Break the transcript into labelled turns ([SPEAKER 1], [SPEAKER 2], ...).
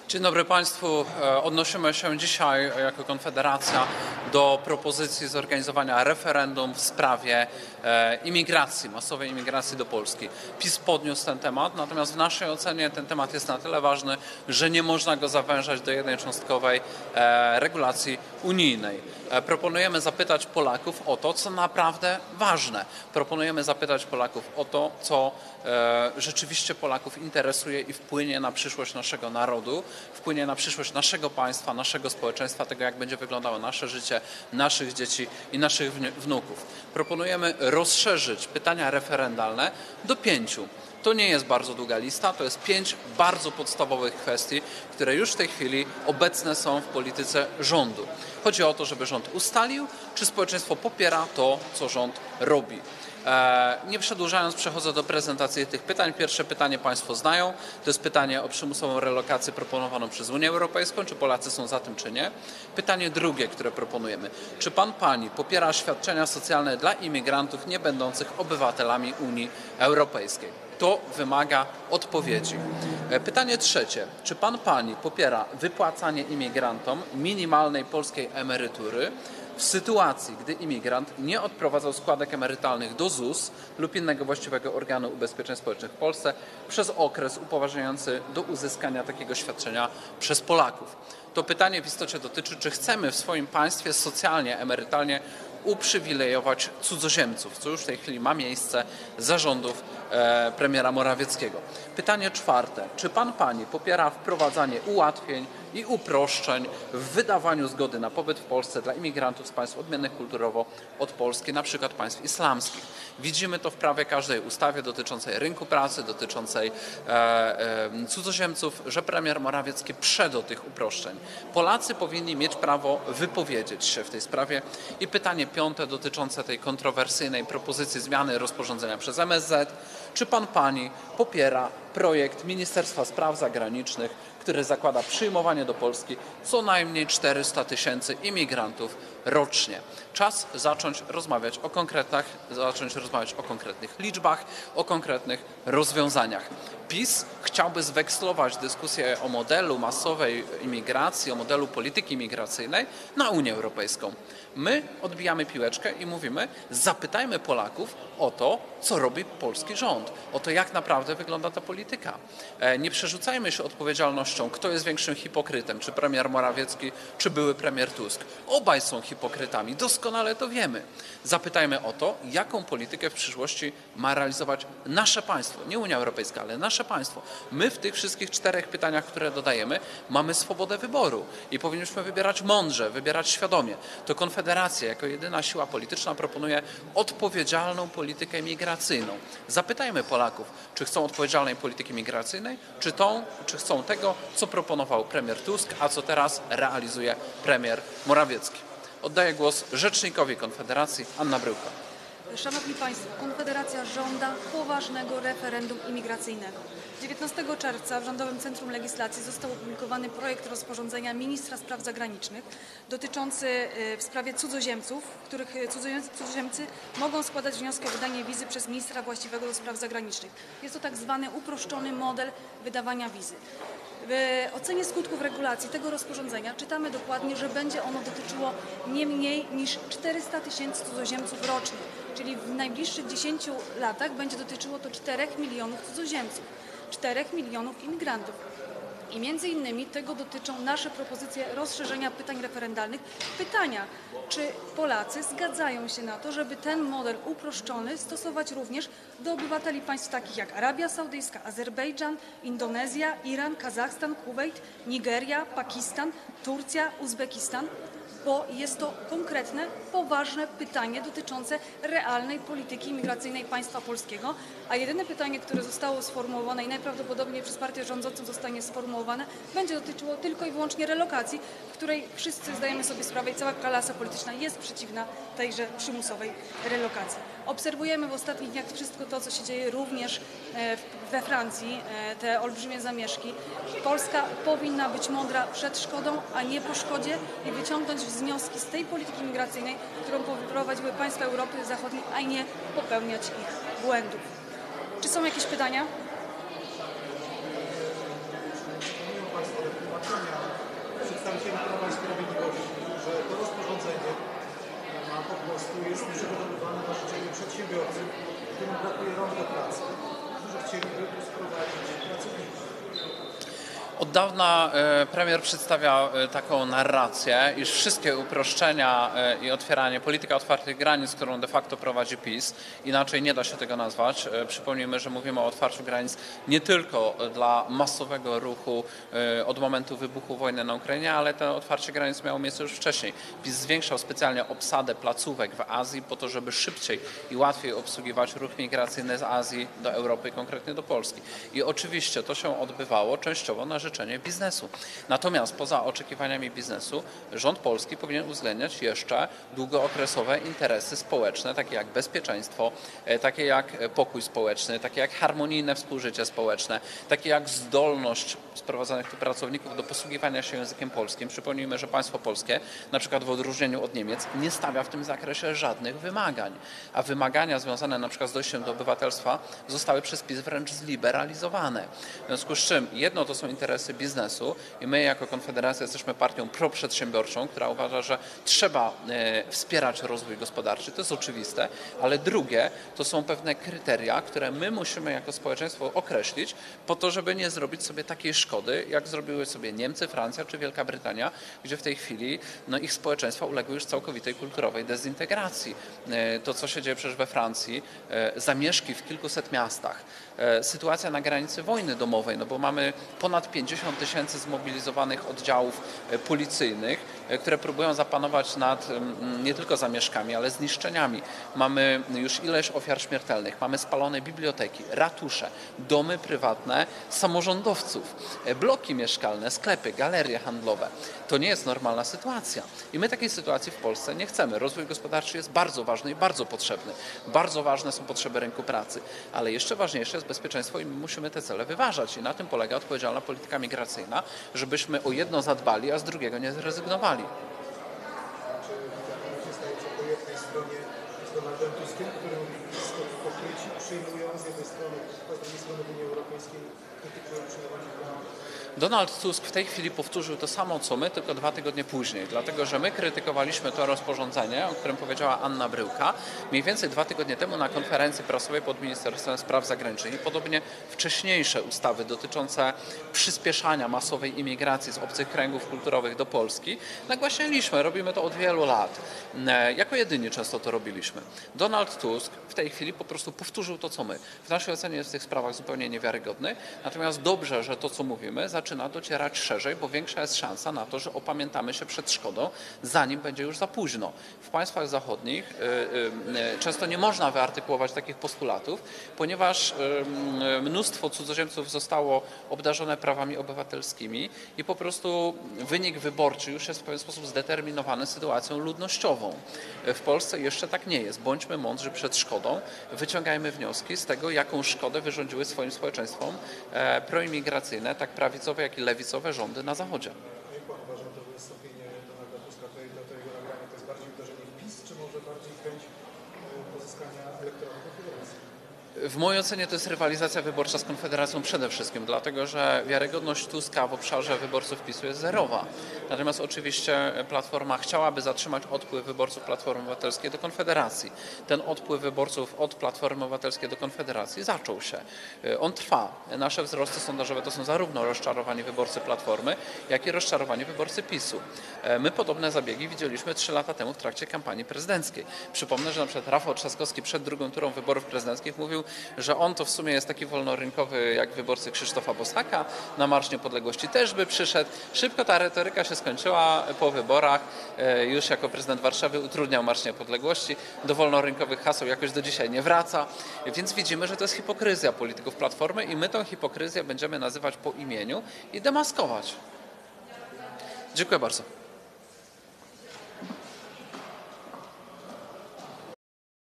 [SPEAKER 1] Dzień dobry Państwu. Odnosimy się dzisiaj jako Konfederacja do propozycji zorganizowania referendum w sprawie imigracji, masowej imigracji do Polski. PiS podniósł ten temat, natomiast w naszej ocenie ten temat jest na tyle ważny, że nie można go zawężać do jednej cząstkowej regulacji unijnej. Proponujemy zapytać Polaków o to, co naprawdę ważne. Proponujemy zapytać Polaków o to, co rzeczywiście Polaków interesuje i wpłynie na przyszłość naszego narodu, wpłynie na przyszłość naszego państwa, naszego społeczeństwa, tego jak będzie wyglądało nasze życie, naszych dzieci i naszych wnuków. Proponujemy rozszerzyć pytania referendalne do 5. To nie jest bardzo długa lista, to jest 5 bardzo podstawowych kwestii, które już w tej chwili obecne są w polityce rządu. Chodzi o to, żeby rząd ustalił, czy społeczeństwo popiera to, co rząd robi. Nie przedłużając, przechodzę do prezentacji tych pytań. Pierwsze pytanie Państwo znają. To jest pytanie o przymusową relokację proponowaną przez Unię Europejską. Czy Polacy są za tym, czy nie? Pytanie drugie, które proponujemy. Czy Pani popiera świadczenia socjalne dla imigrantów nie będących obywatelami Unii Europejskiej? To wymaga odpowiedzi. Pytanie trzecie. Czy Pani popiera wypłacanie imigrantom minimalnej polskiej emerytury w sytuacji, gdy imigrant nie odprowadzał składek emerytalnych do ZUS lub innego właściwego organu ubezpieczeń społecznych w Polsce przez okres upoważniający do uzyskania takiego świadczenia przez Polaków? To pytanie w istocie dotyczy, czy chcemy w swoim państwie socjalnie, emerytalnie uprzywilejować cudzoziemców, co już w tej chwili ma miejsce za rządów premiera Morawieckiego. Pytanie czwarte. Czy Pani popiera wprowadzanie ułatwień i uproszczeń w wydawaniu zgody na pobyt w Polsce dla imigrantów z państw odmiennych kulturowo od Polski, na przykład państw islamskich? Widzimy to w prawie każdej ustawie dotyczącej rynku pracy, dotyczącej cudzoziemców, że premier Morawiecki do tych uproszczeń. Polacy powinni mieć prawo wypowiedzieć się w tej sprawie. I pytanie piąte dotyczące tej kontrowersyjnej propozycji zmiany rozporządzenia przez MSZ. Czy Pani popiera projekt Ministerstwa Spraw Zagranicznych, który zakłada przyjmowanie do Polski co najmniej 400 000 imigrantów rocznie? Czas zacząć rozmawiać o konkretach, zacząć rozmawiać o konkretnych liczbach, o konkretnych rozwiązaniach. PiS chciałby zwekslować dyskusję o modelu masowej imigracji, o modelu polityki imigracyjnej na Unię Europejską. My odbijamy piłeczkę i mówimy, zapytajmy Polaków o to, co robi polski rząd, o to, jak naprawdę wygląda ta polityka. Nie przerzucajmy się odpowiedzialnością, kto jest większym hipokrytem, czy premier Morawiecki, czy były premier Tusk. Obaj są hipokrytami, doskonale to wiemy. Zapytajmy o to, jaką politykę w przyszłości ma realizować nasze państwo, nie Unia Europejska, ale nasze państwo. My w tych wszystkich 4 pytaniach, które dodajemy, mamy swobodę wyboru i powinniśmy wybierać mądrze, wybierać świadomie. To Konfederacja jako jedyna siła polityczna proponuje odpowiedzialną politykę migracyjną. Zapytajmy Polaków, czy chcą odpowiedzialnej polityki migracyjnej, czy chcą tego, co proponował premier Tusk, a co teraz realizuje premier Morawiecki. Oddaję głos rzecznikowi Konfederacji, Anna Bryłka.
[SPEAKER 2] Szanowni Państwo, Konfederacja żąda poważnego referendum imigracyjnego. 19 czerwca w Rządowym Centrum Legislacji został opublikowany projekt rozporządzenia ministra spraw zagranicznych dotyczący w sprawie cudzoziemców, w których cudzoziemcy mogą składać wnioski o wydanie wizy przez ministra właściwego do spraw zagranicznych. Jest to tak zwany uproszczony model wydawania wizy. W ocenie skutków regulacji tego rozporządzenia czytamy dokładnie, że będzie ono dotyczyło nie mniej niż 400 000 cudzoziemców rocznie, czyli w najbliższych 10 latach będzie dotyczyło to 4 milionów cudzoziemców, 4 milionów imigrantów. I między innymi tego dotyczą nasze propozycje rozszerzenia pytań referendalnych. Pytania, czy Polacy zgadzają się na to, żeby ten model uproszczony stosować również do obywateli państw takich jak Arabia Saudyjska, Azerbejdżan, Indonezja, Iran, Kazachstan, Kuwejt, Nigeria, Pakistan, Turcja, Uzbekistan? Bo jest to konkretne, poważne pytanie dotyczące realnej polityki imigracyjnej państwa polskiego, a jedyne pytanie, które zostało sformułowane i najprawdopodobniej przez partię rządzącą zostanie sformułowane, będzie dotyczyło tylko i wyłącznie relokacji, w której wszyscy zdajemy sobie sprawę i cała klasa polityczna jest przeciwna tejże przymusowej relokacji. Obserwujemy w ostatnich dniach wszystko to, co się dzieje również we Francji, te olbrzymie zamieszki. Polska powinna być mądra przed szkodą, a nie po szkodzie i wyciągnąć wnioski z tej polityki migracyjnej, którą prowadziły państwa Europy Zachodniej, a nie popełniać ich błędów. Czy są jakieś pytania?
[SPEAKER 3] Państwu jest przygotowywane na życzenie przedsiębiorców, którym brakuje rąk do pracy, którzy chcieliby tu sprowadzić pracowników.
[SPEAKER 1] Od dawna premier przedstawia taką narrację, iż wszystkie uproszczenia i otwieranie, polityka otwartych granic, którą de facto prowadzi PiS, inaczej nie da się tego nazwać. Przypomnijmy, że mówimy o otwarciu granic nie tylko dla masowego ruchu od momentu wybuchu wojny na Ukrainie, ale to otwarcie granic miało miejsce już wcześniej. PiS zwiększał specjalnie obsadę placówek w Azji po to, żeby szybciej i łatwiej obsługiwać ruch migracyjny z Azji do Europy, konkretnie do Polski. I oczywiście to się odbywało częściowo na życzenie biznesu. Natomiast poza oczekiwaniami biznesu rząd polski powinien uwzględniać jeszcze długookresowe interesy społeczne, takie jak bezpieczeństwo, takie jak pokój społeczny, takie jak harmonijne współżycie społeczne, takie jak zdolność sprowadzanych tu pracowników do posługiwania się językiem polskim. Przypomnijmy, że państwo polskie, na przykład w odróżnieniu od Niemiec, nie stawia w tym zakresie żadnych wymagań, a wymagania związane na przykład z dojściem do obywatelstwa zostały przez PiS wręcz zliberalizowane. W związku z czym jedno to są interesy biznesu i my jako Konfederacja jesteśmy partią proprzedsiębiorczą, która uważa, że trzeba wspierać rozwój gospodarczy, to jest oczywiste, ale drugie to są pewne kryteria, które my musimy jako społeczeństwo określić po to, żeby nie zrobić sobie takiej szkody, jak zrobiły sobie Niemcy, Francja czy Wielka Brytania, gdzie w tej chwili ich społeczeństwa uległy już całkowitej kulturowej dezintegracji. To, co się dzieje przecież we Francji, zamieszki w kilkuset miastach, sytuacja na granicy wojny domowej, no bo mamy ponad 50 000 zmobilizowanych oddziałów policyjnych, które próbują zapanować nad nie tylko zamieszkami, ale zniszczeniami. Mamy już ileś ofiar śmiertelnych, mamy spalone biblioteki, ratusze, domy prywatne samorządowców, bloki mieszkalne, sklepy, galerie handlowe. To nie jest normalna sytuacja i my takiej sytuacji w Polsce nie chcemy. Rozwój gospodarczy jest bardzo ważny i bardzo potrzebny. Bardzo ważne są potrzeby rynku pracy, ale jeszcze ważniejsze jest bezpieczeństwo i my musimy te cele wyważać i na tym polega odpowiedzialna polityka migracyjna, żebyśmy o jedno zadbali, a z drugiego nie zrezygnowali.
[SPEAKER 3] Czy Wielkanoc stajecie po jednej stronie z Donaldem Tuskiem, który mówi, że pokryci przyjmują z jednej strony, a z drugiej strony w Unii Europejskiej krytykują przyjmowanie migrantów?
[SPEAKER 1] Donald Tusk w tej chwili powtórzył to samo, co my, tylko 2 tygodnie później, dlatego że my krytykowaliśmy to rozporządzenie, o którym powiedziała Anna Bryłka, mniej więcej 2 tygodnie temu na konferencji prasowej pod Ministerstwem Spraw Zagranicznych i podobnie wcześniejsze ustawy dotyczące przyspieszania masowej imigracji z obcych kręgów kulturowych do Polski nagłaśnialiśmy, robimy to od wielu lat. Jako jedyni często to robiliśmy. Donald Tusk w tej chwili po prostu powtórzył to, co my. W naszej ocenie jest w tych sprawach zupełnie niewiarygodny, natomiast dobrze, że to, co mówimy, zaczyna docierać szerzej, bo większa jest szansa na to, że opamiętamy się przed szkodą, zanim będzie już za późno. W państwach zachodnich często nie można wyartykułować takich postulatów, ponieważ mnóstwo cudzoziemców zostało obdarzone prawami obywatelskimi i po prostu wynik wyborczy już jest w pewien sposób zdeterminowany sytuacją ludnościową. W Polsce jeszcze tak nie jest. Bądźmy mądrzy przed szkodą, wyciągajmy wnioski z tego, jaką szkodę wyrządziły swoim społeczeństwom proimigracyjne, tak prawicowe, jak i lewicowe rządy na Zachodzie.
[SPEAKER 3] Jak pan uważa, to wystąpienie Donalda Tuska, to jego nagranie, to jest bardziej uderzenie w PiS, czy może bardziej chęć pozyskania elektoratu Konfederacji?
[SPEAKER 1] W mojej ocenie to jest rywalizacja wyborcza z Konfederacją przede wszystkim, dlatego że wiarygodność Tuska w obszarze wyborców PiS-u jest zerowa. Natomiast oczywiście Platforma chciałaby zatrzymać odpływ wyborców Platformy Obywatelskiej do Konfederacji. Ten odpływ wyborców od Platformy Obywatelskiej do Konfederacji zaczął się. On trwa. Nasze wzrosty sondażowe to są zarówno rozczarowani wyborcy Platformy, jak i rozczarowani wyborcy PiS-u. My podobne zabiegi widzieliśmy 3 lata temu w trakcie kampanii prezydenckiej. Przypomnę, że na przykład Rafał Trzaskowski przed drugą turą wyborów prezydenckich mówił, że on to w sumie jest taki wolnorynkowy jak wyborcy Krzysztofa Bosaka, na Marsz Niepodległości też by przyszedł. Szybko ta retoryka się skończyła po wyborach, już jako prezydent Warszawy utrudniał Marsz Niepodległości, do wolnorynkowych haseł jakoś do dzisiaj nie wraca, więc widzimy, że to jest hipokryzja polityków Platformy i my tą hipokryzję będziemy nazywać po imieniu i demaskować. Dziękuję bardzo.